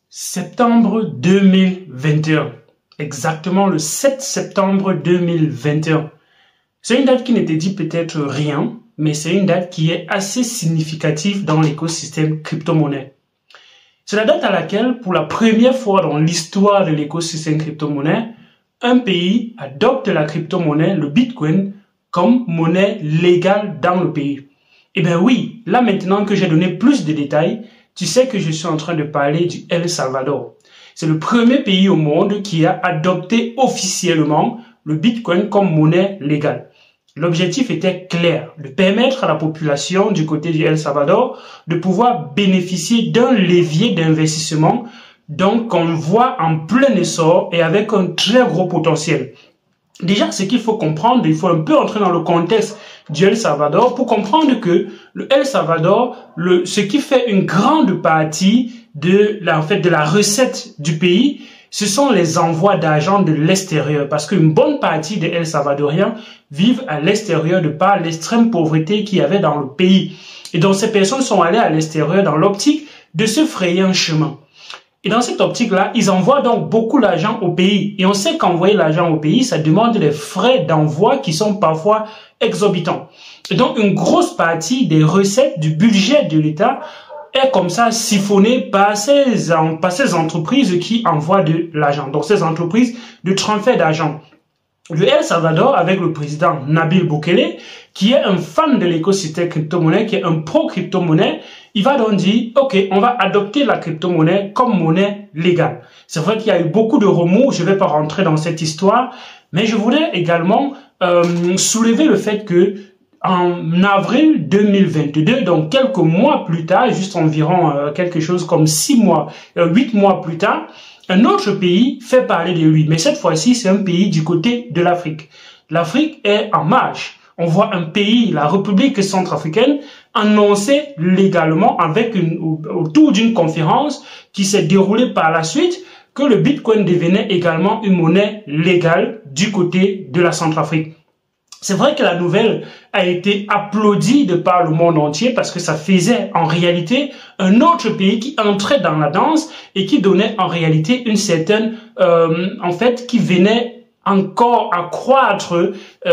Septembre 2021, exactement le 7 septembre 2021. C'est une date qui n'était dit peut-être rien, mais c'est une date qui est assez significative dans l'écosystème crypto-monnaie. C'est la date à laquelle, pour la première fois dans l'histoire de l'écosystème crypto-monnaie, un pays adopte la crypto-monnaie, le Bitcoin, comme monnaie légale dans le pays. Eh bien oui, là maintenant que j'ai donné plus de détails, tu sais que je suis en train de parler du El Salvador. C'est le premier pays au monde qui a adopté officiellement le Bitcoin comme monnaie légale. L'objectif était clair, de permettre à la population du côté du El Salvador de pouvoir bénéficier d'un levier d'investissement donc qu'on voit en plein essor et avec un très gros potentiel. Déjà, ce qu'il faut comprendre, il faut un peu entrer dans le contexte du El Salvador pour comprendre que le El Salvador, ce qui fait une grande partie de la recette du pays, ce sont les envois d'argent de l'extérieur, parce qu'une bonne partie des El Salvadoriens vivent à l'extérieur de par l'extrême pauvreté qu'il y avait dans le pays. Et donc ces personnes sont allées à l'extérieur dans l'optique de se frayer un chemin. Et dans cette optique-là, ils envoient donc beaucoup d'argent au pays. Et on sait qu'envoyer l'argent au pays, ça demande des frais d'envoi qui sont parfois exorbitants. Et donc, une grosse partie des recettes du budget de l'État est comme ça siphonnée par ces entreprises qui envoient de l'argent. Donc, ces entreprises de transfert d'argent. Le El Salvador, avec le président Nabil Bukele, qui est un fan de l'écosystème crypto-monnaie, qui est un pro-crypto-monnaie, il va donc dire, OK, on va adopter la crypto-monnaie comme monnaie légale. C'est vrai qu'il y a eu beaucoup de remous, je ne vais pas rentrer dans cette histoire, mais je voudrais également soulever le fait que en avril 2022, donc quelques mois plus tard, juste environ quelque chose comme 8 mois plus tard, un autre pays fait parler de lui, mais cette fois-ci, c'est un pays du côté de l'Afrique. L'Afrique est en marche. On voit un pays, la République centrafricaine, annoncer légalement autour d'une conférence qui s'est déroulée par la suite que le Bitcoin devenait également une monnaie légale du côté de la Centrafrique. C'est vrai que la nouvelle a été applaudie de par le monde entier parce que ça faisait en réalité un autre pays qui entrait dans la danse et qui donnait en réalité une certaine, qui venait encore accroître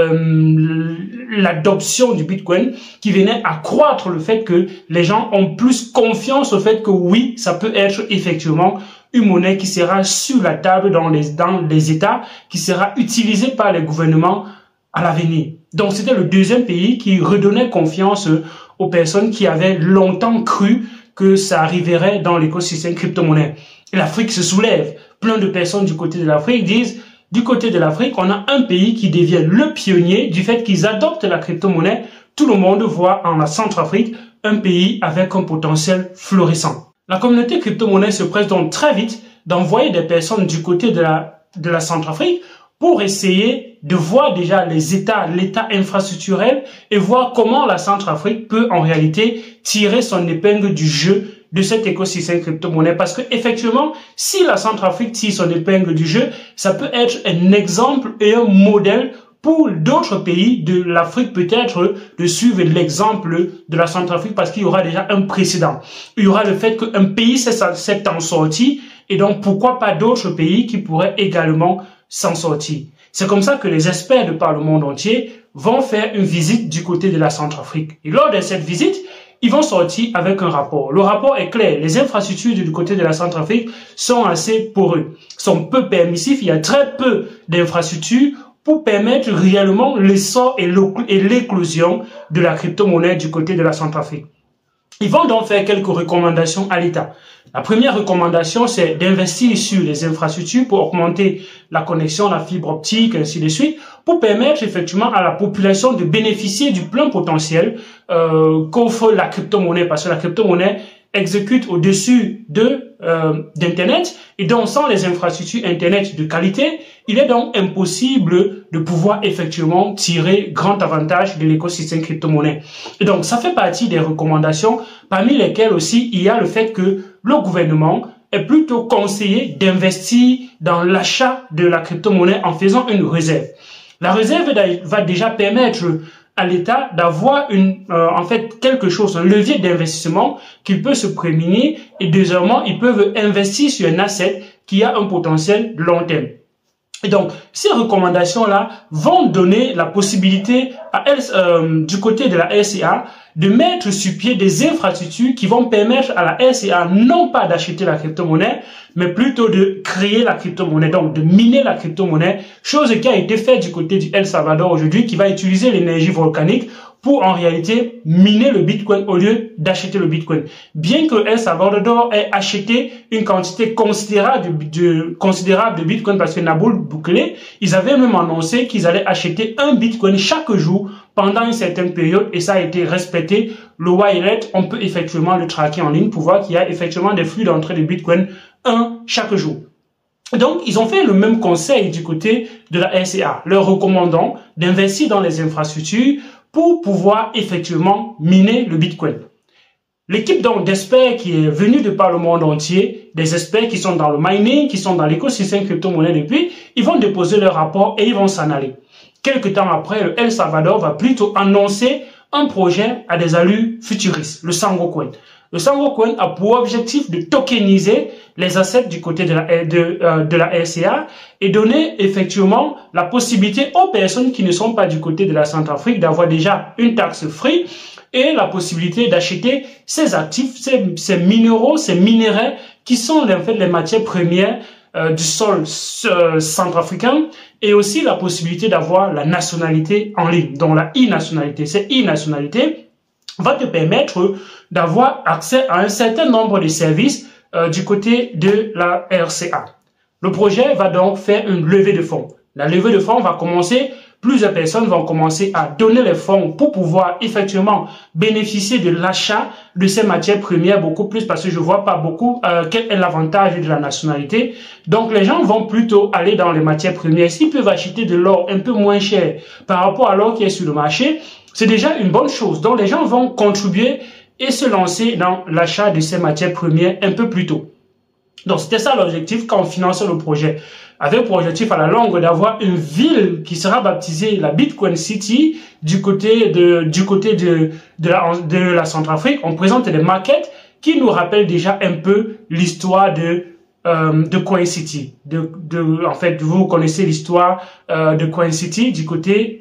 l'adoption du Bitcoin, qui venait accroître le fait que les gens ont plus confiance au fait que oui, ça peut être effectivement une monnaie qui sera sur la table dans les États, qui sera utilisée par les gouvernements à l'avenir. Donc c'était le deuxième pays qui redonnait confiance aux personnes qui avaient longtemps cru que ça arriverait dans l'écosystème crypto-monnaie. Et l'Afrique se soulève. Plein de personnes du côté de l'Afrique disent, du côté de l'Afrique, on a un pays qui devient le pionnier du fait qu'ils adoptent la crypto-monnaie. Tout le monde voit en la Centrafrique un pays avec un potentiel florissant. La communauté crypto-monnaie se presse donc très vite d'envoyer des personnes du côté de la Centrafrique pour essayer de voir déjà l'état infrastructurel et voir comment la Centrafrique peut en réalité tirer son épingle du jeu de cet écosystème crypto-monnaie. Parce que effectivement, si la Centrafrique tire son épingle du jeu, ça peut être un exemple et un modèle pour d'autres pays de l'Afrique peut-être de suivre l'exemple de la Centrafrique parce qu'il y aura déjà un précédent. Il y aura le fait qu'un pays s'est en sorti et donc pourquoi pas d'autres pays qui pourraient également s'en sortir. C'est comme ça que les experts de par le monde entier vont faire une visite du côté de la Centrafrique. Et lors de cette visite, ils vont sortir avec un rapport. Le rapport est clair. Les infrastructures du côté de la Centrafrique sont assez poreuses, sont peu permissifs. Il y a très peu d'infrastructures pour permettre réellement l'essor et l'éclosion de la crypto-monnaie du côté de la Centrafrique. Ils vont donc faire quelques recommandations à l'État. La première recommandation, c'est d'investir sur les infrastructures pour augmenter la connexion, la fibre optique, ainsi de suite, pour permettre effectivement à la population de bénéficier du plein potentiel qu'offre la crypto-monnaie, parce que la crypto-monnaie exécute au-dessus d'Internet, et donc sans les infrastructures Internet de qualité, il est donc impossible de pouvoir effectivement tirer grand avantage de l'écosystème crypto-monnaie. Et donc ça fait partie des recommandations, parmi lesquelles aussi il y a le fait que le gouvernement est plutôt conseillé d'investir dans l'achat de la crypto-monnaie en faisant une réserve. La réserve va déjà permettre à l'État d'avoir en fait quelque chose, un levier d'investissement qui peut se prémunir et deuxièmement, ils peuvent investir sur un asset qui a un potentiel de long terme. Et donc, ces recommandations-là vont donner la possibilité du côté de la RCA de mettre sur pied des infrastructures qui vont permettre à la RCA non pas d'acheter la crypto-monnaie, mais plutôt de créer la crypto-monnaie, donc de miner la crypto-monnaie, chose qui a été faite du côté du El Salvador aujourd'hui, qui va utiliser l'énergie volcanique pour en réalité miner le Bitcoin au lieu d'acheter le Bitcoin. Bien que El Salvador ait acheté une quantité considérable de Bitcoin parce que Naboul Bukele, ils avaient même annoncé qu'ils allaient acheter un Bitcoin chaque jour pendant une certaine période et ça a été respecté. Le wallet, on peut effectivement le traquer en ligne pour voir qu'il y a effectivement des flux d'entrée de Bitcoin chaque jour. Donc, ils ont fait le même conseil du côté de la RCA, leur recommandant d'investir dans les infrastructures pour pouvoir effectivement miner le Bitcoin. L'équipe donc d'experts qui est venue de par le monde entier, des experts qui sont dans le mining, qui sont dans l'écosystème crypto-monnaie depuis, ils vont déposer leur rapport et ils vont s'en aller. Quelque temps après, le El Salvador va plutôt annoncer un projet à des allures futuristes, le Sango Coin. Le Sango Coin a pour objectif de tokeniser les assets du côté de la RCA et donner effectivement la possibilité aux personnes qui ne sont pas du côté de la Centrafrique d'avoir déjà une taxe free et la possibilité d'acheter ces actifs, ces minéraux, ces minerais qui sont en fait les matières premières du sol centrafricain et aussi la possibilité d'avoir la nationalité en ligne, donc la e-nationalité. Cette e-nationalité va te permettre d'avoir accès à un certain nombre de services du côté de la RCA. Le projet va donc faire une levée de fonds. La levée de fonds va commencer, plusieurs personnes vont commencer à donner les fonds pour pouvoir effectivement bénéficier de l'achat de ces matières premières beaucoup plus parce que je vois pas beaucoup quel est l'avantage de la nationalité. Donc les gens vont plutôt aller dans les matières premières. S'ils peuvent acheter de l'or un peu moins cher par rapport à l'or qui est sur le marché, c'est déjà une bonne chose. Donc les gens vont contribuer et se lancer dans l'achat de ces matières premières un peu plus tôt. Donc c'était ça l'objectif quand on finançait le projet. Avec pour objectif à la longue d'avoir une ville qui sera baptisée la Bitcoin City du côté de la Centrafrique. On présente des maquettes qui nous rappellent déjà un peu l'histoire de Coin City. En fait, vous connaissez l'histoire de Coin City du côté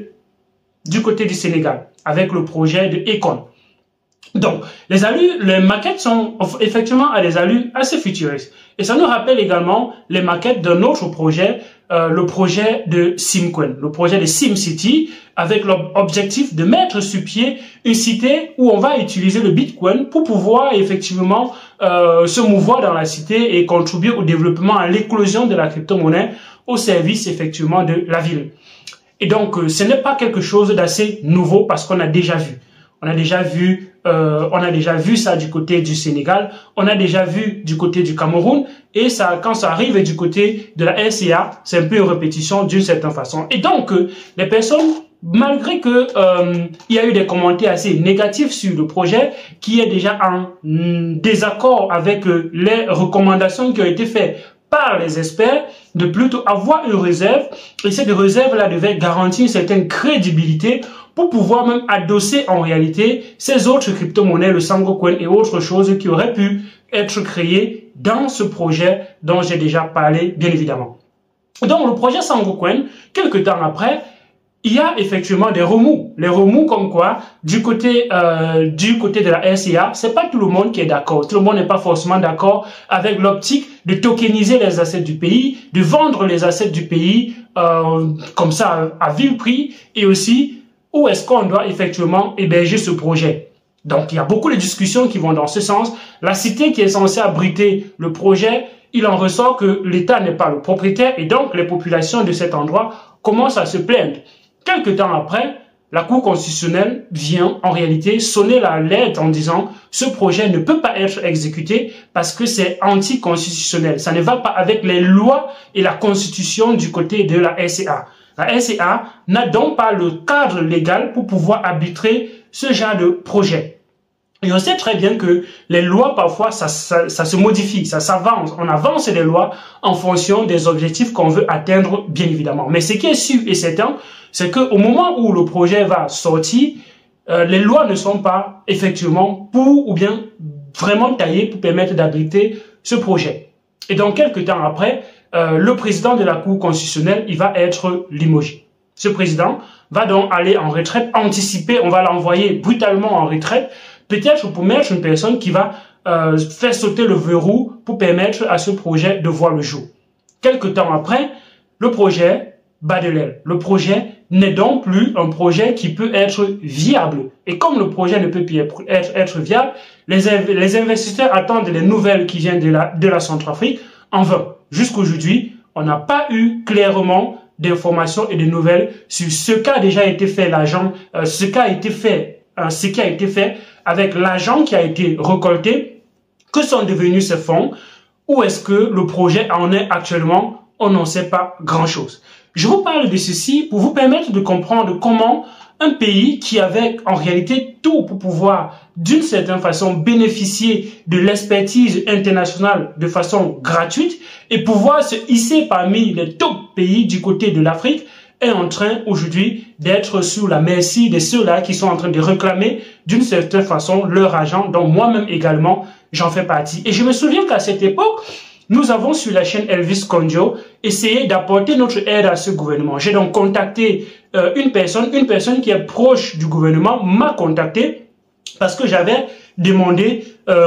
du Sénégal avec le projet de Econ. Donc, les maquettes sont effectivement à des allures assez futuristes. Et ça nous rappelle également les maquettes d'un autre projet, le projet de SimCoin, le projet de SimCity, avec l'objectif de mettre sur pied une cité où on va utiliser le Bitcoin pour pouvoir effectivement se mouvoir dans la cité et contribuer au développement, à l'éclosion de la crypto-monnaie au service effectivement de la ville. Et donc, ce n'est pas quelque chose d'assez nouveau parce qu'on a déjà vu. On a déjà vu ça du côté du Sénégal, on a déjà vu du côté du Cameroun, et ça, quand ça arrive du côté de la RCA, c'est un peu une répétition d'une certaine façon. Et donc, les personnes, malgré que il y a eu des commentaires assez négatifs sur le projet, qui est déjà en désaccord avec les recommandations qui ont été faites par les experts, de plutôt avoir une réserve, et cette réserve-là devait garantir une certaine crédibilité pour pouvoir même adosser en réalité ces autres crypto-monnaies, le Sango Coin et autres choses qui auraient pu être créées dans ce projet dont j'ai déjà parlé, bien évidemment. Donc, le projet Sango Coin, quelques temps après, il y a effectivement des remous. Les remous comme quoi, du côté de la RCA, c'est pas tout le monde qui est d'accord. Tout le monde n'est pas forcément d'accord avec l'optique de tokeniser les assets du pays, de vendre les assets du pays comme ça à vil prix, et aussi où est-ce qu'on doit effectivement héberger ce projet. Donc, il y a beaucoup de discussions qui vont dans ce sens. La cité qui est censée abriter le projet, il en ressort que l'État n'est pas le propriétaire et donc les populations de cet endroit commencent à se plaindre. Quelque temps après, la Cour constitutionnelle vient en réalité sonner l'alerte en disant ce projet ne peut pas être exécuté parce que c'est anticonstitutionnel. Ça ne va pas avec les lois et la constitution du côté de la RCA. La RCA n'a donc pas le cadre légal pour pouvoir arbitrer ce genre de projet. Et on sait très bien que les lois, parfois, ça se modifie, ça s'avance. On avance les lois en fonction des objectifs qu'on veut atteindre, bien évidemment. Mais ce qui est sûr et certain, c'est qu'au moment où le projet va sortir, les lois ne sont pas effectivement pour ou bien vraiment taillées pour permettre d'abriter ce projet. Et donc, quelques temps après, le président de la Cour constitutionnelle, il va être limogé. Ce président va donc aller en retraite anticipée, on va l'envoyer brutalement en retraite, peut-être pour mettre une personne qui va faire sauter le verrou pour permettre à ce projet de voir le jour. Quelques temps après, le projet bat de l'aile. Le projet n'est donc plus un projet qui peut être viable. Et comme le projet ne peut plus être viable, les investisseurs attendent les nouvelles qui viennent de la Centrafrique en vain. Jusqu'aujourd'hui, on n'a pas eu clairement d'informations et de nouvelles sur ce qu'a déjà été fait l'argent, ce qui a été fait avec l'argent qui a été récolté, que sont devenus ces fonds, où est-ce que le projet en est actuellement, on n'en sait pas grand-chose. Je vous parle de ceci pour vous permettre de comprendre comment un pays qui avait en réalité tout pour pouvoir d'une certaine façon bénéficier de l'expertise internationale de façon gratuite et pouvoir se hisser parmi les top pays du côté de l'Afrique est en train aujourd'hui d'être sous la merci de ceux-là qui sont en train de réclamer d'une certaine façon leur argent, dont moi-même également j'en fais partie. Et je me souviens qu'à cette époque, nous avons sur la chaîne Elvis Konjo essayé d'apporter notre aide à ce gouvernement. J'ai donc contacté une personne qui est proche du gouvernement m'a contacté parce que j'avais demandé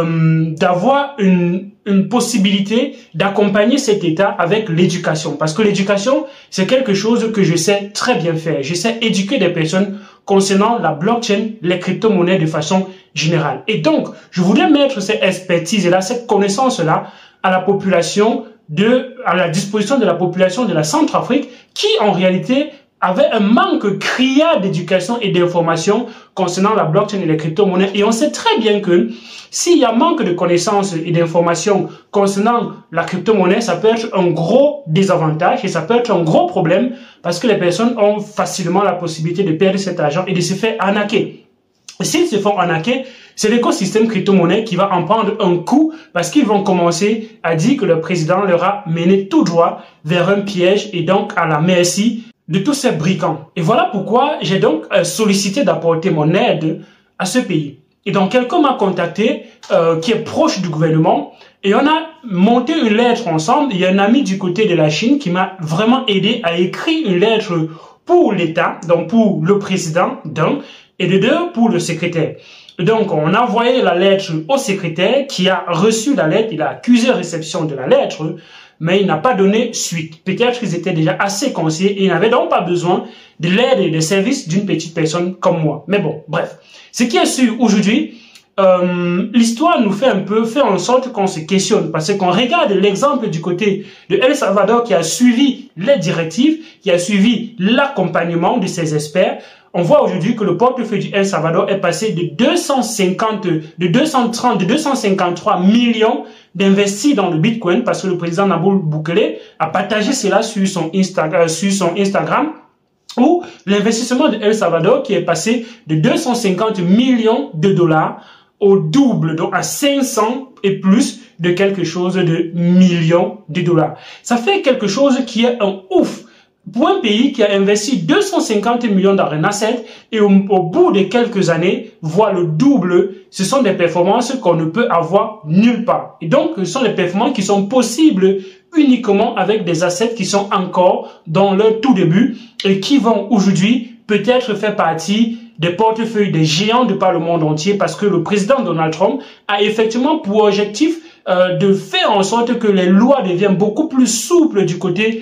d'avoir une possibilité d'accompagner cet État avec l'éducation. Parce que l'éducation, c'est quelque chose que je sais très bien faire. Je sais éduquer des personnes concernant la blockchain, les crypto-monnaies de façon générale. Et donc, je voulais mettre cette expertise-là, cette connaissance-là, à la population à la disposition de la population de la Centrafrique qui, en réalité, avait un manque criard d'éducation et d'information concernant la blockchain et les crypto-monnaies. Et on sait très bien que s'il y a manque de connaissances et d'informations concernant la crypto-monnaie, ça peut être un gros désavantage et ça peut être un gros problème parce que les personnes ont facilement la possibilité de perdre cet argent et de se faire arnaquer. S'ils se font arnaquer, c'est l'écosystème crypto-monnaie qui va en prendre un coup parce qu'ils vont commencer à dire que le président leur a mené tout droit vers un piège et donc à la merci de tous ces brigands. Et voilà pourquoi j'ai donc sollicité d'apporter mon aide à ce pays. Et donc quelqu'un m'a contacté qui est proche du gouvernement et on a monté une lettre ensemble. Il y a un ami du côté de la Chine qui m'a vraiment aidé à écrire une lettre pour l'État, donc pour le président d'un, et de deux pour le secrétaire. Donc, on a envoyé la lettre au secrétaire qui a reçu la lettre, il a accusé réception de la lettre, mais il n'a pas donné suite. Peut-être qu'ils étaient déjà assez conseillés et ils n'avaient donc pas besoin de l'aide et des services d'une petite personne comme moi. Mais bon, bref. Ce qui est sûr aujourd'hui, l'histoire nous fait en sorte qu'on se questionne parce qu'on regarde l'exemple du côté de El Salvador qui a suivi les directives, qui a suivi l'accompagnement de ses experts. On voit aujourd'hui que le portefeuille du El Salvador est passé de 253 millions d'investis dans le Bitcoin parce que le président Nayib Bukele a partagé cela sur son Instagram où l'investissement de El Salvador qui est passé de 250 millions de dollars au double, donc à 500 et plus de quelque chose de millions de dollars. Ça fait quelque chose qui est un ouf. Pour un pays qui a investi 250 millions dans un asset et au bout de quelques années, voit le double, ce sont des performances qu'on ne peut avoir nulle part. Et donc, ce sont des performances qui sont possibles uniquement avec des assets qui sont encore dans leur tout début et qui vont aujourd'hui peut-être faire partie des portefeuilles des géants de par le monde entier parce que le président Donald Trump a effectivement pour objectif de faire en sorte que les lois deviennent beaucoup plus souples du côté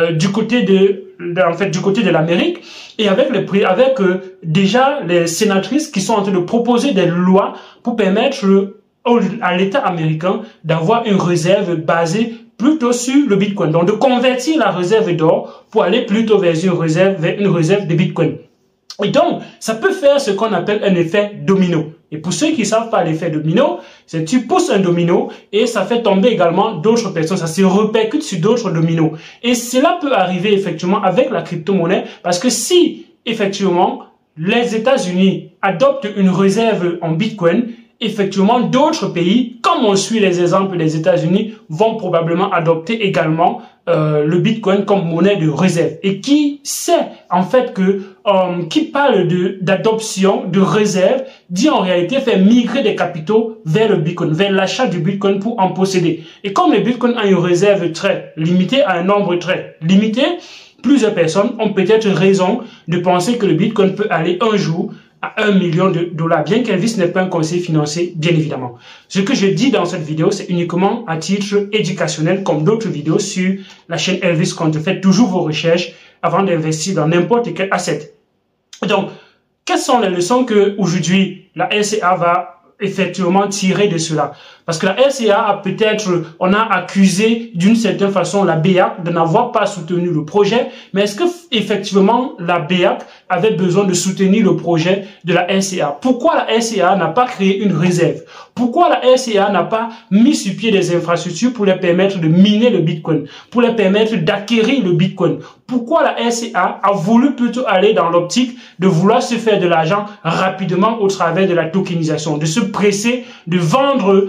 de l'Amérique et avec déjà les sénatrices qui sont en train de proposer des lois pour permettre à l'État américain d'avoir une réserve basée plutôt sur le Bitcoin. Donc de convertir la réserve d'or pour aller plutôt vers une réserve de Bitcoin. Et donc, ça peut faire ce qu'on appelle un effet domino. Et pour ceux qui ne savent pas l'effet domino, c'est que tu pousses un domino et ça fait tomber également d'autres personnes. Ça se répercute sur d'autres dominos. Et cela peut arriver effectivement avec la crypto-monnaie parce que si effectivement les États-Unis adoptent une réserve en Bitcoin effectivement, d'autres pays, comme on suit les exemples des États-Unis, vont probablement adopter également le Bitcoin comme monnaie de réserve. Et qui sait en fait que qui parle d'adoption de réserve dit en réalité faire migrer des capitaux vers le Bitcoin, vers l'achat du Bitcoin pour en posséder. Et comme le Bitcoin a une réserve très limitée, à un nombre très limité, plusieurs personnes ont peut-être raison de penser que le Bitcoin peut aller un jour à 1 million de dollars, bien qu'Elvis n'est pas un conseiller financier, bien évidemment. Ce que je dis dans cette vidéo, c'est uniquement à titre éducationnel, comme d'autres vidéos sur la chaîne Elvis Conte. Faites toujours vos recherches avant d'investir dans n'importe quel asset. Donc, quelles sont les leçons que aujourd'hui la LCA va effectivement tirer de cela? Parce que la LCA a peut-être, on a accusé d'une certaine façon la BEAC de n'avoir pas soutenu le projet, mais est-ce que effectivement la BEAC avait besoin de soutenir le projet de la LCA? Pourquoi la LCA n'a pas créé une réserve? Pourquoi la LCA n'a pas mis sur pied des infrastructures pour les permettre de miner le Bitcoin, pour les permettre d'acquérir le Bitcoin? Pourquoi la LCA a voulu plutôt aller dans l'optique de vouloir se faire de l'argent rapidement au travers de la tokenisation, de se presser, de vendre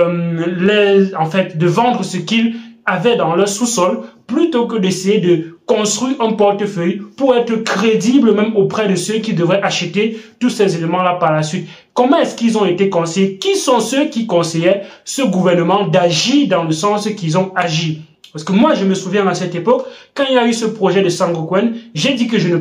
de vendre ce qu'ils avaient dans leur sous-sol, plutôt que d'essayer de construire un portefeuille pour être crédible même auprès de ceux qui devraient acheter tous ces éléments-là par la suite? Comment est-ce qu'ils ont été conseillés? Qui sont ceux qui conseillaient ce gouvernement d'agir dans le sens qu'ils ont agi? Parce que moi, je me souviens à cette époque, quand il y a eu ce projet de Sangocoin, j'ai dit que je ne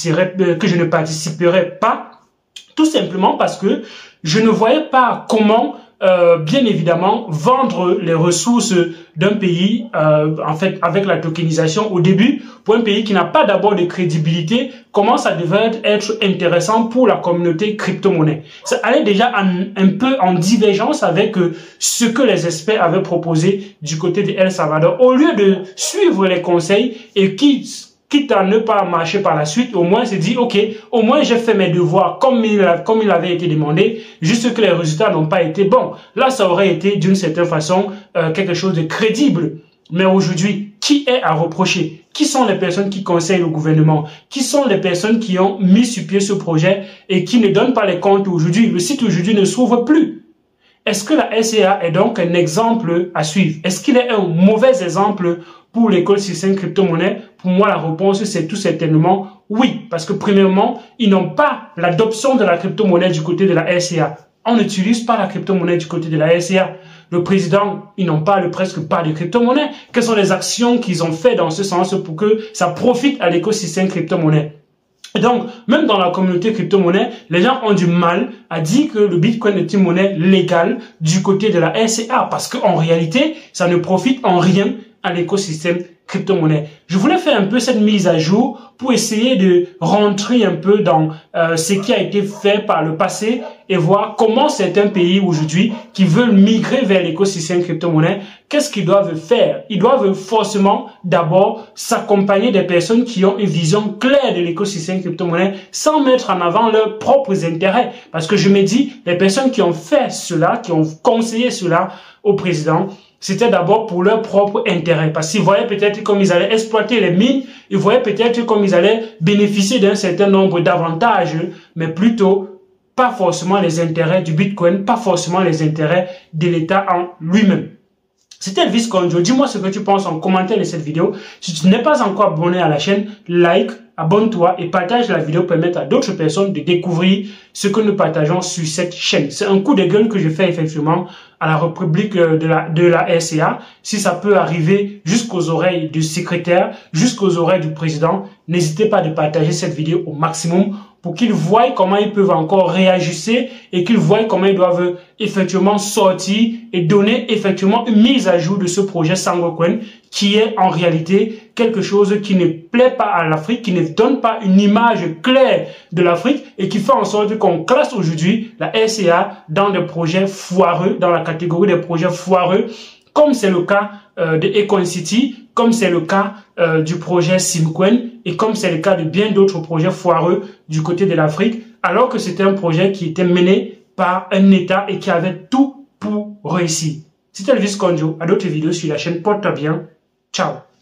participerais pas, tout simplement parce que je ne voyais pas comment bien évidemment, vendre les ressources d'un pays, en fait, avec la tokenisation au début, pour un pays qui n'a pas d'abord de crédibilité, comment ça devait être intéressant pour la communauté crypto-monnaie. Ça allait déjà un peu en divergence avec ce que les experts avaient proposé du côté de El Salvador. Au lieu de suivre les conseils et quitte à ne pas marcher par la suite, au moins se dit, ok, au moins j'ai fait mes devoirs comme il avait été demandé, juste que les résultats n'ont pas été bons. Là, ça aurait été d'une certaine façon quelque chose de crédible. Mais aujourd'hui, qui est à reprocher? Qui sont les personnes qui conseillent le gouvernement? Qui sont les personnes qui ont mis sur pied ce projet et qui ne donnent pas les comptes aujourd'hui? Le site aujourd'hui ne s'ouvre plus. Est-ce que la LCA est donc un exemple à suivre? Est-ce qu'il est un mauvais exemple pour l'écosystème crypto-monnaie? Pour moi, la réponse, c'est tout certainement oui. Parce que premièrement, ils n'ont pas l'adoption de la crypto-monnaie du côté de la LCA. On n'utilise pas la crypto-monnaie du côté de la LCA. Le président, ils n'en parlent presque pas de crypto-monnaie. Quelles sont les actions qu'ils ont fait dans ce sens pour que ça profite à l'écosystème crypto-monnaie? Donc, même dans la communauté crypto-monnaie, les gens ont du mal à dire que le Bitcoin est une monnaie légale du côté de la LCA parce qu'en réalité, ça ne profite en rien à l'écosystème crypto-monnaie. Je voulais faire un peu cette mise à jour pour essayer de rentrer un peu dans ce qui a été fait par le passé et voir comment certains pays aujourd'hui qui veulent migrer vers l'écosystème crypto-monnaie, qu'est-ce qu'ils doivent faire? Ils doivent forcément d'abord s'accompagner des personnes qui ont une vision claire de l'écosystème crypto-monnaie sans mettre en avant leurs propres intérêts. Parce que je me dis, les personnes qui ont fait cela, qui ont conseillé cela au président, c'était d'abord pour leur propre intérêt. Parce qu'ils voyaient peut-être comme ils allaient exploiter les mines, ils voyaient peut-être comme ils allaient bénéficier d'un certain nombre d'avantages, mais plutôt pas forcément les intérêts du Bitcoin, pas forcément les intérêts de l'État en lui-même. C'était Elvis Conjo. Dis-moi ce que tu penses en commentaire de cette vidéo. Si tu n'es pas encore abonné à la chaîne, like, abonne-toi et partage la vidéo pour permettre à d'autres personnes de découvrir ce que nous partageons sur cette chaîne. C'est un coup de gueule que je fais effectivement à la République de la RCA. Si ça peut arriver jusqu'aux oreilles du secrétaire, jusqu'aux oreilles du président, n'hésitez pas de partager cette vidéo au maximum pour qu'ils voient comment ils peuvent encore réajuster et qu'ils voient comment ils doivent effectivement sortir et donner effectivement une mise à jour de ce projet Sangocoin qui est en réalité quelque chose qui ne plaît pas à l'Afrique, qui ne donne pas une image claire de l'Afrique et qui fait en sorte qu'on classe aujourd'hui la RCA dans des projets foireux, dans la catégorie des projets foireux, comme c'est le cas de Econ City, comme c'est le cas du projet Simcoin et comme c'est le cas de bien d'autres projets foireux du côté de l'Afrique, alors que c'était un projet qui était mené par un État et qui avait tout pour réussir. C'était Elvis Conjo, à d'autres vidéos sur la chaîne. Porte-toi bien. Ciao.